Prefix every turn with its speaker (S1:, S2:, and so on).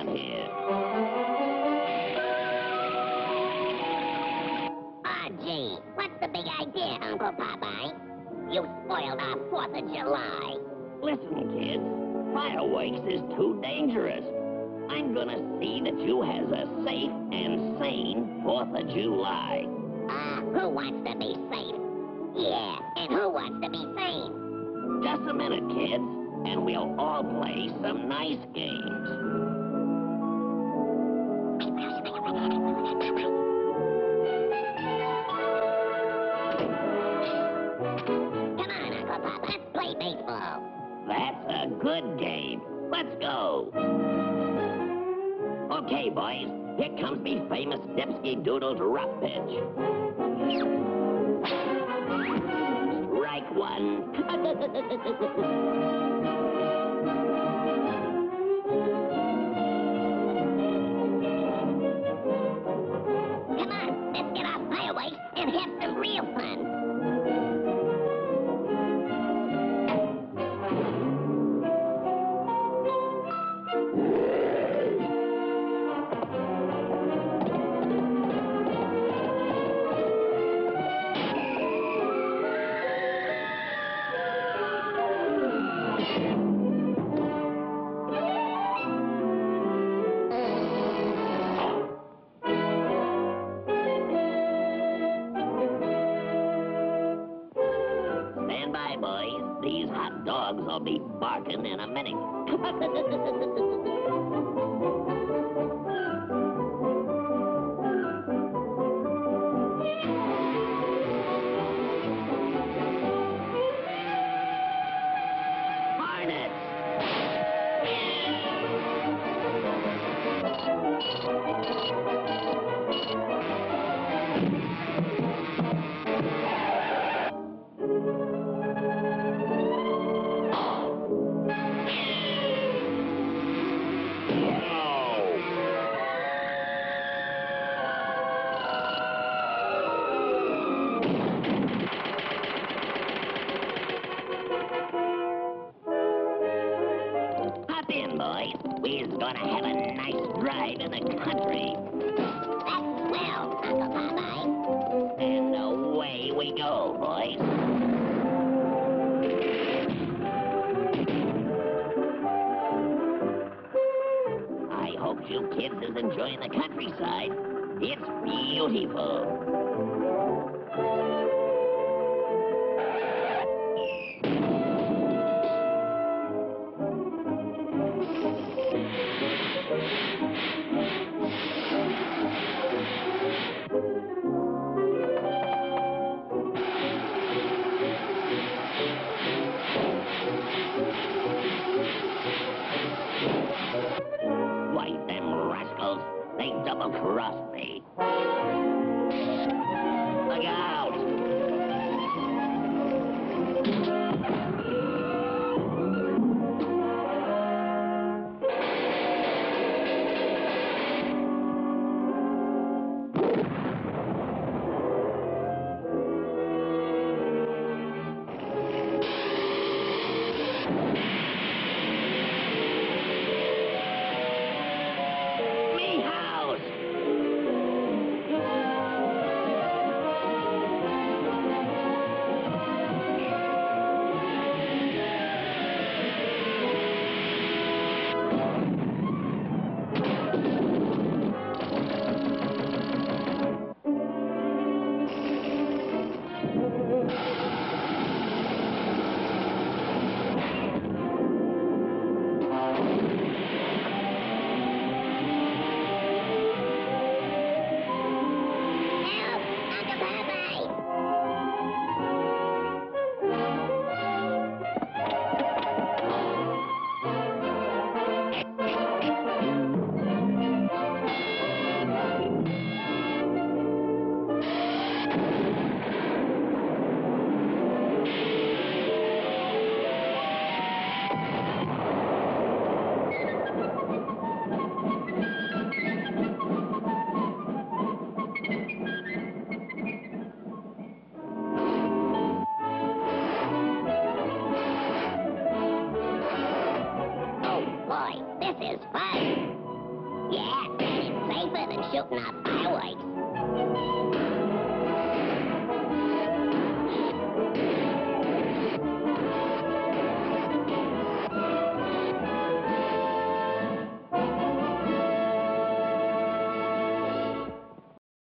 S1: on here.
S2: Ah, gee, what's the big idea, Uncle Popeye? You spoiled our 4th of July.
S1: Listen, kids, fireworks is too dangerous. I'm gonna see that you has a safe and sane 4th of July.
S2: Who wants to be safe? Yeah, and who wants to be sane?
S1: Just a minute, kids, and we'll all play some nice games.
S2: Come on, Uncle Pop, let's play baseball.
S1: That's a good game. Let's go. Okay, boys, here comes me famous Dipsky Doodle drop pitch. Strike one.
S2: Come on, let's get our fireworks and have some real fun.
S1: Stand by, boys. These hot dogs will be barking in a minute. Hop in, boys. We're gonna have a nice drive in the country.
S2: That's swell, Uncle Popeye.
S1: And away we go, boys. I hope you kids is enjoying the countryside. It's beautiful. Why, them rascals, they double-crossed me. Look out! Me house!
S2: shooting off fireworks.